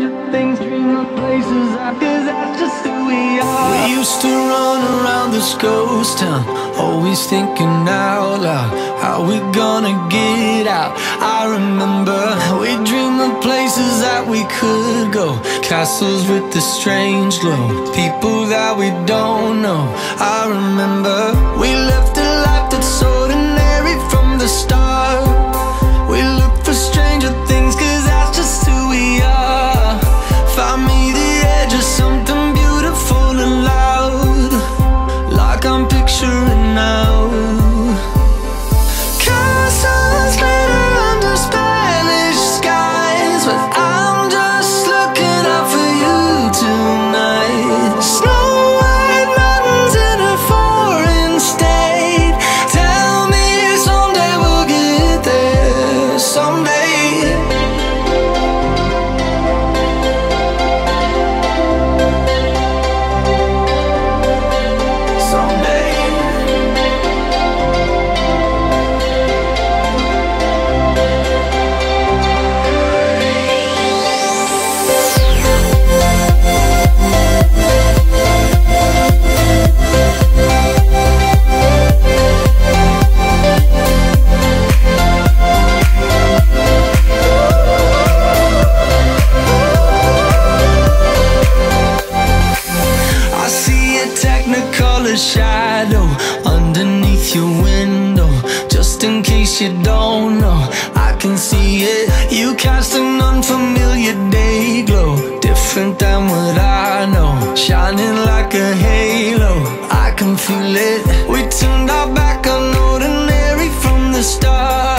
stranger things, dream of places, cause that's just who we are. We used to run around this ghost town, always thinking out loud, how we gonna get out. I remember we dreamed of places that we could go, castles with the strange glow, people that we don't know. I remember we left a life that's ordinary from the start. We look for stranger things, cause that's just who we are. Find me the edge of something beautiful and loud, like I'm picturing now. Castles glitter under Spanish skies, but I'm just looking out for you tonight. Snow white mountains in a foreign state, tell me someday we'll get there, someday. Technicolor shadow underneath your window, just in case you don't know, I can see it. You cast an unfamiliar day glow, different than what I know, shining like a halo. I can feel it. We turned our back on ordinary from the start.